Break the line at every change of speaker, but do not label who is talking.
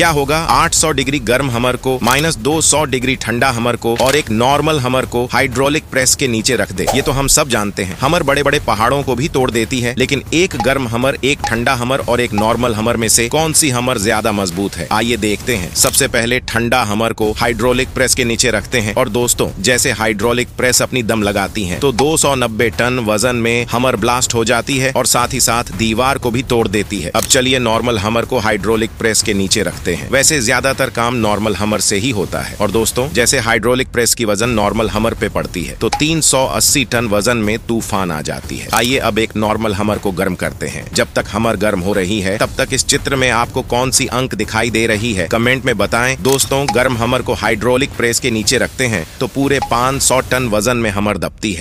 क्या होगा 800 डिग्री गर्म हमर को -200 डिग्री ठंडा हमर को और एक नॉर्मल हमर को हाइड्रोलिक प्रेस के नीचे रख दे। ये तो हम सब जानते हैं, हमर बड़े बड़े पहाड़ों को भी तोड़ देती है, लेकिन एक गर्म हमर, एक ठंडा हमर और एक नॉर्मल हमर में से कौन सी हमर ज्यादा मजबूत है? आइए देखते हैं। सबसे पहले ठंडा हमर को हाइड्रोलिक प्रेस के नीचे रखते हैं और दोस्तों जैसे हाइड्रोलिक प्रेस अपनी दम लगाती है तो 290 टन वजन में हमर ब्लास्ट हो जाती है और साथ ही साथ दीवार को भी तोड़ देती है। अब चलिए नॉर्मल हमर को हाइड्रोलिक प्रेस के नीचे रखते हैं। वैसे ज्यादातर काम नॉर्मल हमर से ही होता है और दोस्तों जैसे हाइड्रोलिक प्रेस की वजन नॉर्मल हमर पे पड़ती है तो 380 टन वजन में तूफान आ जाती है। आइए अब एक नॉर्मल हमर को गर्म करते हैं। जब तक हमर गर्म हो रही है तब तक इस चित्र में आपको कौन सी अंक दिखाई दे रही है कमेंट में बताएं। दोस्तों गर्म हमर को हाइड्रोलिक प्रेस के नीचे रखते हैं तो पूरे 500 टन वजन में हमर दबती है।